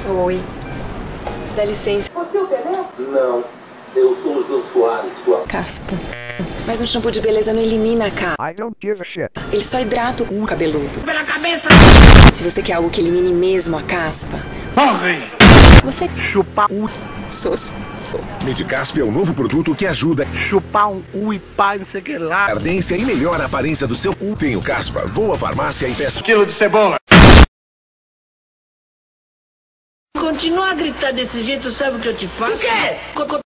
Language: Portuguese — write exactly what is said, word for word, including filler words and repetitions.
Oi. Dá licença. Você é o Pelé? Não. Eu sou o Jô Soares, sua Caspa. Mas um shampoo de beleza não elimina a caspa. I don't give a shit. Ele só hidrata o cu cabeludo. pela cabeça! Se você quer algo que elimine mesmo a caspa, Morre! você Chupar um, sos. Medicasp é o novo produto que ajuda chupar um cu e pá, não sei o que lá. a ardência e melhora a aparência do seu cu. Tem o Caspa. Vou à farmácia e peço Quilo de cebola! Continuar a gritar desse jeito, sabe o que eu te faço? O quê?